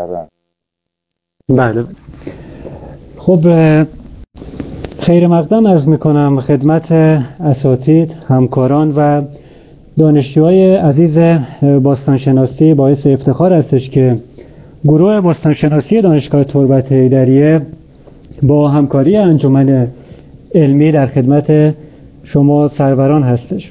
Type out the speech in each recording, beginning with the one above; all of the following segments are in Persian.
طبعا. بله. خب خیر مقدم عرض میکنم خدمت اساتید، همکاران و دانشجوهای عزیز باستانشناسی. باعث افتخار هستش که گروه باستانشناسی دانشگاه تربت حیدریه با همکاری انجمن علمی در خدمت شما سروران هستش.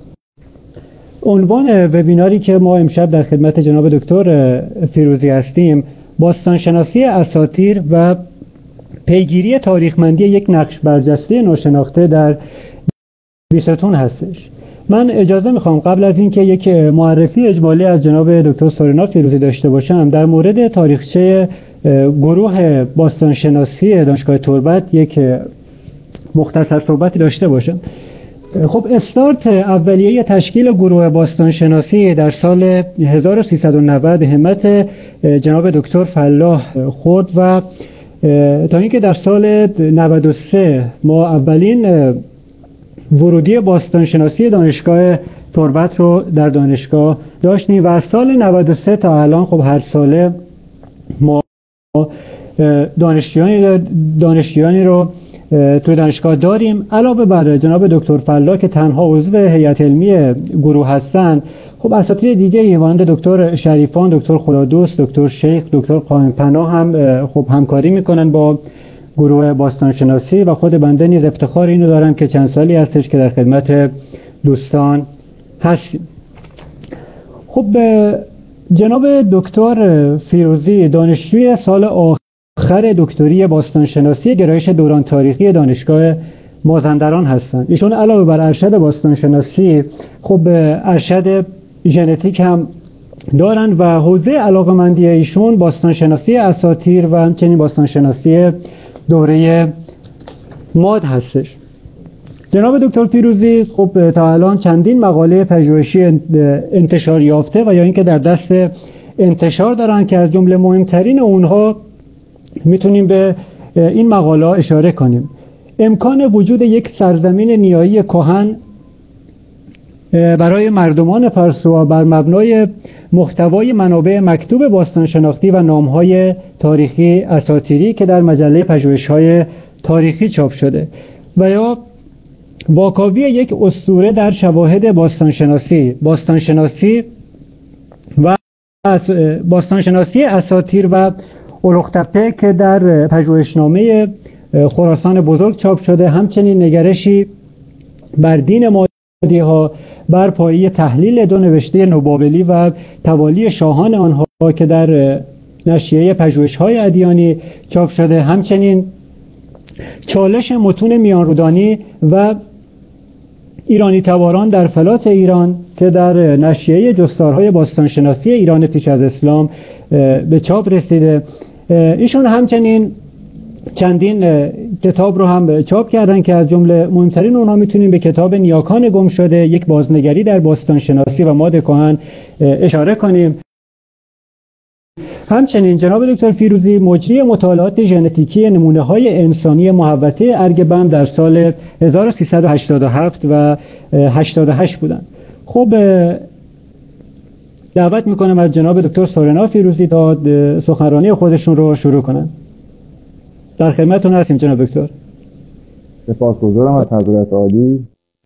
عنوان وبیناری که ما امشب در خدمت جناب دکتر فیروزی هستیم، باستانشناسی اساطیر و پیگیری تاریخمندی یک نقش برجسته ناشناخته در بیستون هستش. من اجازه میخوام قبل از اینکه یک معرفی اجمالی از جناب دکتر سورنا فیروزی داشته باشم، در مورد تاریخچه گروه باستانشناسی دانشگاه تربت یک مختصر صحبتی داشته باشم. خب استارت اولیه تشکیل گروه باستانشناسی در سال 1390 همت جناب دکتر فلاح خورد و تا اینکه در سال 93 ما اولین ورودی باستانشناسی دانشگاه تربت رو در دانشگاه داشتیم و از سال 93 تا الان خب هر ساله ما دانشجویانی رو توی دانشگاه داریم. علاوه بر جناب دکتر فلاح که تنها عضو هیئت علمی گروه هستن، خب اساتید دیگه مانند دکتر شریفان، دکتر خدادوست، دکتر شیخ، دکتر قائم پناه هم خب همکاری میکنن با گروه باستانشناسی و خود بنده نیز افتخار اینو دارم که چند سالی هستش که در خدمت دوستان هستیم. خب جناب دکتر فیروزی دانشجوی سال آخر دکتری باستانشناسی گرایش دوران تاریخی دانشگاه مازندران هستند. ایشون علاوه بر ارشد باستانشناسی خب ارشد ژنتیک هم دارند و حوزه علاقه‌مندی ایشون باستانشناسی اساطیر و همچنین باستانشناسی دوره ماد هستش. جناب دکتر فیروزی خب تا الان چندین مقاله پژوهشی انتشار یافته و یا اینکه در دست انتشار دارن که از جمله مهمترین اونها میتونیم به این مقاله اشاره کنیم. امکان وجود یک سرزمین نیایی کهن برای مردمان پرسوا بر مبنای محتوای منابع مکتوب باستانشناختی و نامهای تاریخی اساطیری که در مجله پژوهش‌های تاریخی چاپ شده و یا واکاوی یک اسطوره در شواهد باستانشناسی و باستانشناسی اساطیر و اولوختپه که در پژوهشنامه خراسان بزرگ چاپ شده، همچنین نگرشی بر دین مادی ها بر پایه تحلیل دو نوشته نوبابلی و توالی شاهان آنها که در نشریه پژوهش‌های ادیانی چاپ شده، همچنین چالش متون میانرودانی و ایرانی تباران در فلات ایران که در نشریه جستارهای باستانشناسی ایران پیش از اسلام به چاپ رسیده. ایشون همچنین چندین کتاب رو هم چاپ کردن که از جمله مهمترین اونها میتونیم به کتاب نیاکان گم شده، یک بازنگری در باستانشناسی و ماد کهن اشاره کنیم. همچنین جناب دکتر فیروزی مجری مطالعات ژنتیکی نمونه‌های انسانی محوطه ارگبم در سال 1387 و 88 بودند. خب دعوت میکنم از جناب دکتر سورنا فیروزی تا سخنرانی خودشون رو شروع کنن. در خدمتتون هستیم جناب دکتر. سپاسگزارم از حضرت عالی.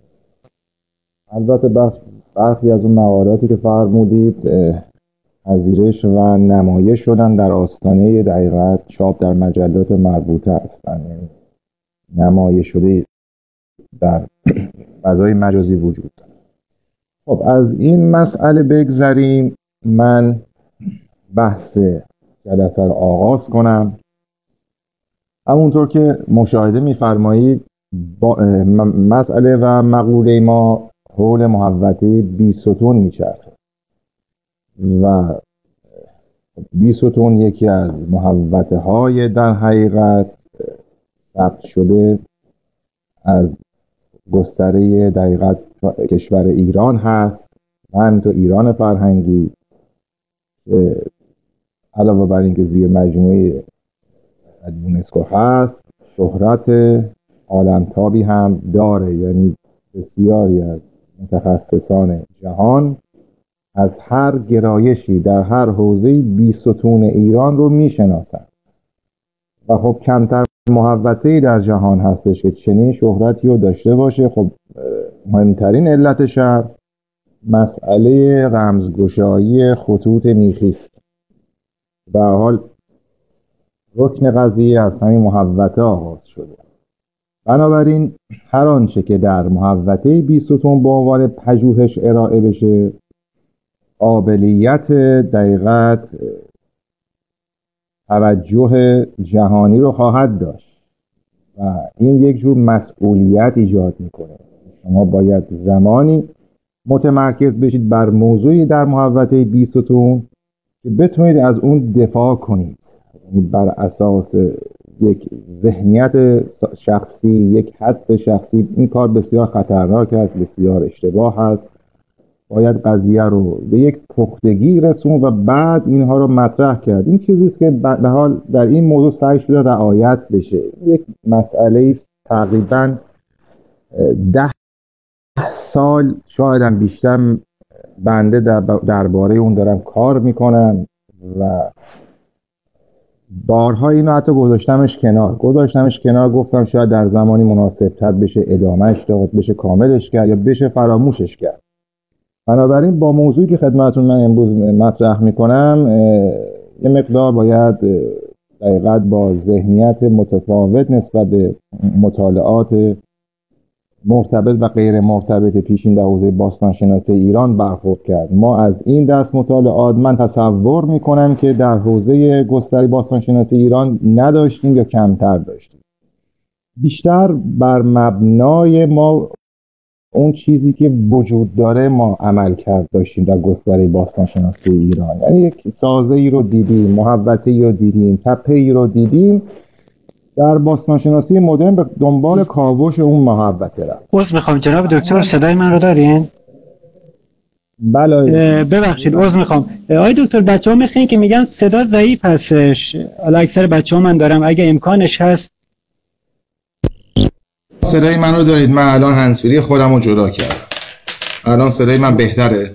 البته برخی از اون مقالاتی که فرمودید پذیرش و نمایش شدن در آستانه دقیقاً چاپ در مجلات مربوطه هستند، یعنی نمایش شده در فضای مجازی وجود دارد. خب از این مسئله بگذریم، من بحث جلسه رو آغاز کنم. همونطور که مشاهده می‌فرمایید مسئله و مقوله ما حول محوطه بیستون میچرخه و بیستون یکی از محوطه های در حقیقت ثبت شده از گستره دقیقت کشور ایران هست و همینطور ایران فرهنگی که علاوه بر اینکه زیر مجموعه یونسکو هست، شهرت عالمتابی هم داره، یعنی بسیاری از متخصصان جهان از هر گرایشی در هر حوزه بیستون ایران رو میشناسن و خب کمتر محوطه‌ای در جهان هستش که چنین شهرتی رو داشته باشه. خب مهمترین علتش مسئله رمزگشایی خطوط میخی است. به هر حال رکن قضیه از همین محوطه آغاز شده. بنابراین هر آنچه که در محوطه بیستون به عنوان پژوهش ارائه بشه قابلیت دقیقاً توجه جهانی رو خواهد داشت و این یک جور مسئولیت ایجاد میکنه. شما باید زمانی متمرکز بشید بر موضوعی در محوطه بیستون که بتونید از اون دفاع کنید بر اساس یک ذهنیت شخصی، یک حدس شخصی. این کار بسیار خطرناک است، بسیار اشتباه است. باید قضیه رو به یک پختگی رسون و بعد اینها رو مطرح کرد. این چیزی است که به حال در این موضوع سعی شده رعایت بشه. یک مسئله است تقریباً 10 سال شاید هم بیشتر بنده درباره اون دارم کار میکنم و بارها اینو حتی گذاشتمش کنار، گفتم شاید در زمانی مناسب‌تر بشه ادامهش داد، بشه کاملش کرد یا بشه فراموشش کرد. بنابراین با موضوعی که خدمتتون من امروز مطرح میکنم یه مقدار باید دقیقاً با ذهنیت متفاوت نسبت به مطالعات مرتبط و غیر مرتبط پیشین در حوزه باستانشناسی ایران برخورد کرد. ما از این دست مطالعات من تصور میکنم که در حوزه گستره باستانشناسی ایران نداشتیم یا کمتر داشتیم. بیشتر بر مبنای ما اون چیزی که وجود داره ما عمل کرد داشتیم در گستره باستانشناسی ایران. یعنی یک سازه ای رو دیدیم، محوطه ای رو دیدیم، تپه ای رو دیدیم، در باستانشناسی مدرن به دنبال کاوش اون محوطه رفت. عذر میخوام جناب دکتر، صدای من رو دارین؟ بله. ببخشید عذر میخوام. آقای دکتر بچه‌ها میخوین که میگن صدا ضعیف هستش. حالا اکثر بچه‌ها من دارم، اگه امکانش هست. صدای من رو دارید؟ من الان هندزفری خودم رو جدا کردم. الان صدای من بهتره؟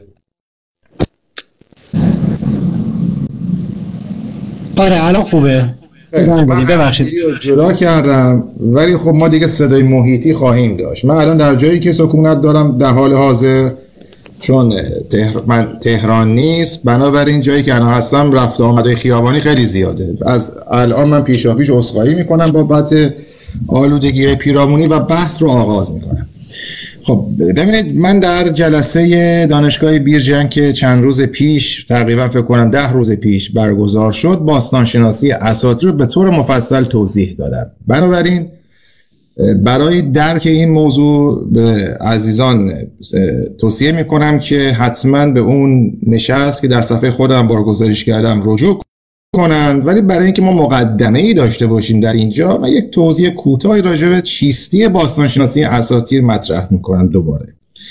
آره الان خوبه. من هندزفری رو جدا کردم ولی خب ما دیگه صدای محیطی خواهیم داشت. من الان در جایی که سکونت دارم در حال حاضر، چون من تهران نیست، بنابراین جایی که الان هستم رفت آمدهای خیابانی خیلی زیاده. از الان من پیشاپیش عذرخواهی میکنم بابت آلودگی پیرامونی و بحث رو آغاز میکنم. خب ببینید، من در جلسه دانشگاه بیرجن که چند روز پیش، تقریبا فکر کنم 10 روز پیش برگزار شد، باستانشناسی اساطیر رو به طور مفصل توضیح دادم. بنابراین برای درک این موضوع به عزیزان توصیه میکنم که حتما به اون نشست که در صفحه خودم بارگذاریش کردم رجوع کنند. ولی برای اینکه ما مقدمه‌ای داشته باشیم در اینجا، من یک توضیح کوتاهی راجع به چیستی باستانشناسی اساطیر مطرح میکنم دوباره.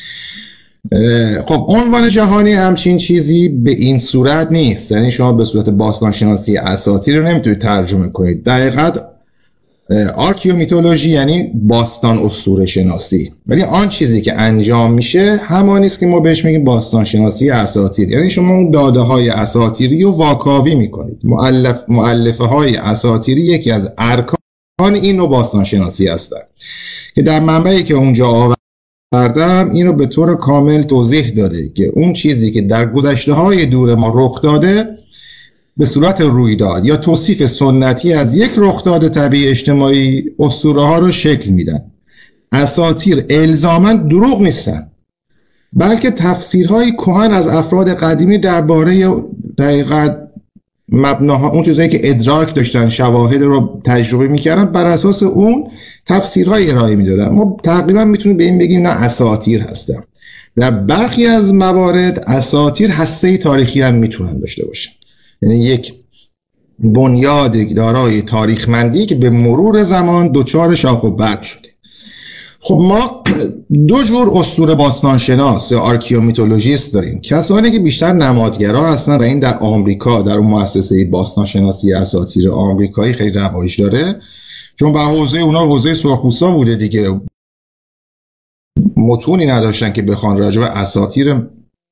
خب عنوان جهانی همچین چیزی به این صورت نیست، یعنی شما به صورت باستانشناسی اساطیر رو نمیتونید ترجمه کنید. دقیقاً آرکیومیتولوژی یعنی باستان اسطوره شناسی، ولی آن چیزی که انجام میشه همانی است که ما بهش میگیم باستان شناسی اساطیر. یعنی شما اون داده های اساطیری رو واکاوی میکنید. مؤلفه های اساطیری یکی از ارکان این نوع باستان شناسی هستند که در منبعی که اونجا آوردم این رو به طور کامل توضیح داده که اون چیزی که در گذشته های دور ما رخ داده به صورت رویداد یا توصیف سنتی از یک رخداد طبیعی اجتماعی اسطوره ها رو شکل میدن. اساطیر الزاماً دروغ نیستن، بلکه تفسیرهای کهن از افراد قدیمی درباره دقیقاً مبناها، اون چیزایی که ادراک داشتن، شواهد رو تجربه میکردن، بر اساس اون تفسیرهای ارائه میدادن. ما تقریبا میتونیم به این بگیم نه اساطیر هستن. در برخی از موارد اساطیر هسته تاریخی هم میتونن داشته باشن، یعنی یک بنیاد دارای تاریخمندی که به مرور زمان دچار شاخ و برگ شده. خب ما دو جور اسطوره باستانشناس یا آرکیومیتولوژیست داریم. کسانی که بیشتر نمادگرا هستن و این در آمریکا، در اون مؤسسه باستانشناسی اساطیر آمریکایی خیلی رواج داره، چون به حوزه اونا حوزه سرخپوستا بوده دیگه، متونی نداشتن که بخوان راجع به اساطیر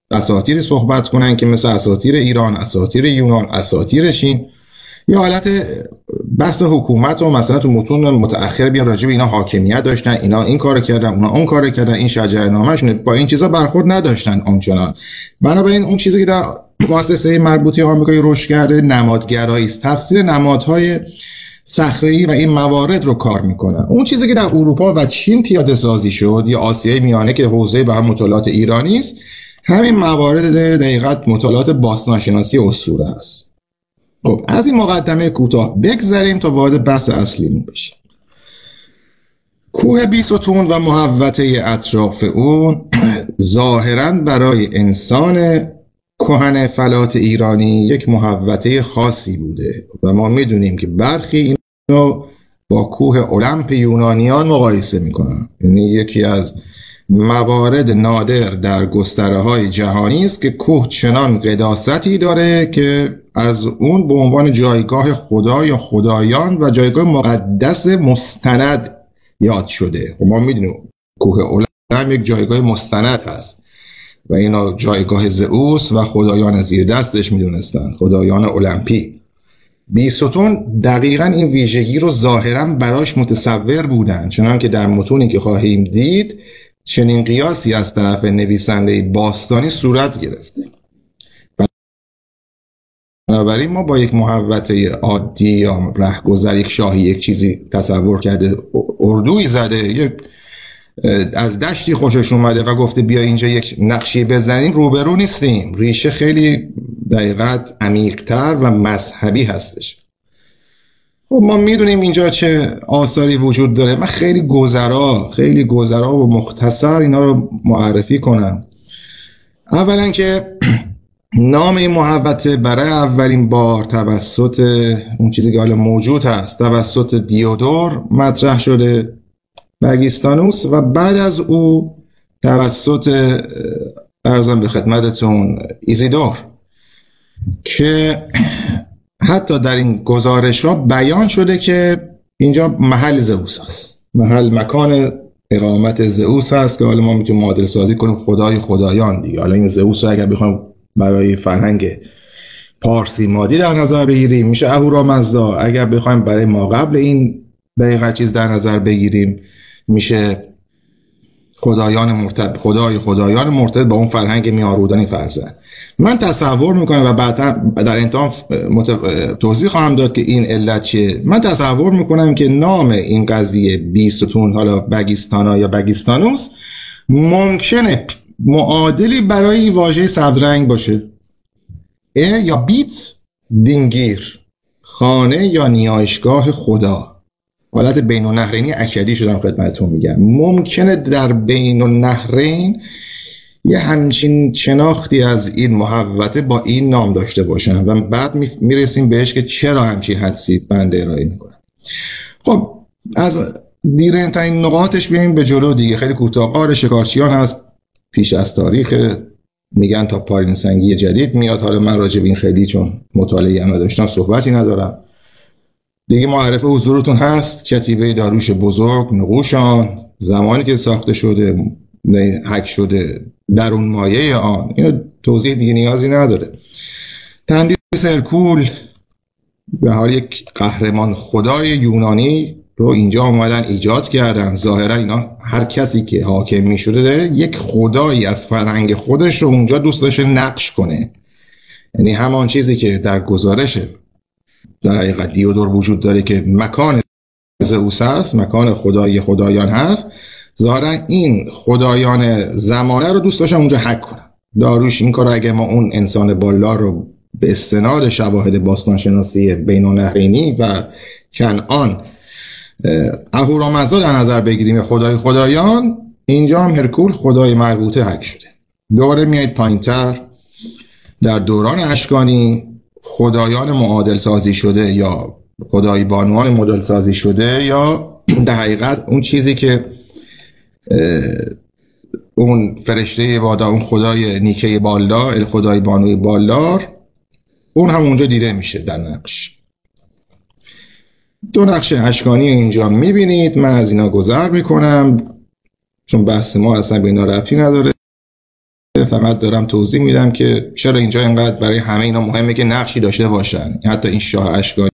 اساطیری صحبت کنن که مثل اساطیر ایران، اساطیر یونان، اساطیر چین، یا حالت بحث حکومت و مثلا تو متون متأخر بیان راجع به اینا حاکمیت داشتن، اینا این کارو کردن، اونا اون کارو کردن، این شجره‌نامه‌شون، با این چیزا برخورد نداشتن آنچنان. بنابراین اون چیزی که در مؤسسه مربوطه آمریکایی رشد کرده نمادگرایی است، تفسیر نمادهای صخره‌ای و این موارد رو کار میکنن. اون چیزی که در اروپا و چین پیاده سازی شد یا آسیای میانه که حوزه بر مطالعات ایرانی است، همین موارد دقیقاً مطالعات باستانشناسی اسطوره است. خب از این مقدمه کوتاه بگذریم تا وارد بحث اصلیمون بشیم. کوه بیستون و محوطه اطراف اون ظاهراً برای انسان کهن فلات ایرانی یک محوطه خاصی بوده و ما میدونیم که برخی اینو با کوه المپ یونانیان مقایسه میکنن. یعنی یکی از موارد نادر در گستره‌های جهانی است که کوه چنان قداستی داره که از اون به عنوان جایگاه خدا یا خدایان و جایگاه مقدس مستند یاد شده. و ما میدونیم کوه المپ یک جایگاه مستند هست و اینا جایگاه زئوس و خدایان زیر دستش میدونستن، خدایان المپی. بیستون دقیقاً این ویژگی رو ظاهراً براش متصور بودن، چنان که در متونی که خواهیم دید چنین قیاسی از طرف نویسنده باستانی صورت گرفته. بنابراین ما با یک محوطه عادی یا رهگذر، یک شاهی یک چیزی تصور کرده، اردوی زده، یک از دشتی خوشش اومده و گفته بیا اینجا یک نقشی بزنیم، روبرو نیستیم. ریشه خیلی دقیقاً عمیق‌تر و مذهبی هستش. خب ما میدونیم اینجا چه آثاری وجود داره. من خیلی گذرا و مختصر اینا رو معرفی کنم. اولا که نام این محوطه برای اولین بار توسط اون چیزی که حالا موجود هست توسط دیودور مطرح شده، بگیستانوس، و بعد از او توسط ارزم به خدمتتون ایزیدور، که حتی در این گزارش ها بیان شده که اینجا محل زئوس است، مکان اقامت زئوس است، که حالا ما میتونیم معادل سازی کنیم خدای خدایان دیگه. حالا این زئوس رو اگر بخوایم برای فرهنگ پارسی مادی در نظر بگیریم میشه اهورامزدا، اگر بخوایم برای ما قبل این دقیقه چیز در نظر بگیریم میشه خدایان مرتبط با اون فرهنگ میارودانی فرزند. من تصور میکنم و بعدا در انتهام توضیح خواهم داد که این علت چیه. من تصور میکنم که نام این قضیه بیستون، حالا بگیستانا یا بگیستانوس، ممکنه معادلی برای این واژه صدرنگ باشه. یا بیت دینگیر، خانه یا نیایشگاه خدا. حالت بین النهرینی اکدی شدم خدمتتون میگم. ممکنه در بین النهرین یه همچین شناختی از این محوطه با این نام داشته باشن و بعد میرسیم بهش که چرا همچین حدسی بنده ارائه میکنم. خب از دیرین ترین نقاطش بیاییم به جلو دیگه. خیلی کوتاه. غار شکارچیان هست، پیش از تاریخ، میگن تا پارین سنگی جدید میاد. حالا من راجع به این خیلی چون مطالعه هم نداشتم صحبتی ندارم دیگه. معرفه حضورتون هست کتیبه داریوش بزرگ، نقوشان، زمانی که ساخته شده، حک شده، در اون مایه آن. اینو توضیح دیگه نیازی نداره. تندیس هرکول به حال یک قهرمان خدای یونانی رو اینجا اومدن ایجاد کردن. ظاهرا اینا هر کسی که حاکم می شده یک خدایی از فرهنگ خودش رو اونجا دوست داشته نقش کنه. یعنی همان چیزی که در گزارش در حقیقت دیودور وجود داره که مکان زئوس هست، مکان خدای خدایان هست، ظاهرا این خدایان زمانه رو دوست داشتن اونجا حک کنن. داریوش این کار اگر ما اون انسان بالا رو به استناد شواهد باستانشناسی بین النهرینی و کنعان اهورامزدا در نظر بگیریم، خدای خدایان، اینجا هم هرکول خدای مربوطه حک شده. دوباره میایید پایینتر، در دوران اشکانی خدایان معادل سازی شده یا خدای بانوان معادل سازی شده، یا در حقیقت اون چیزی که اون فرشته بادا، اون خدای نیکه بالدار، خدای بانوی بالدار، اون هم اونجا دیده میشه در نقش. دو نقش اشکانی اینجا میبینید. من از اینا گذر میکنم چون بحث ما اصلا به اینا ربطی نداره. فقط دارم توضیح میدم که چرا اینجا اینقدر برای همه اینا مهمه که نقشی داشته باشن. حتی این شاه اشکانی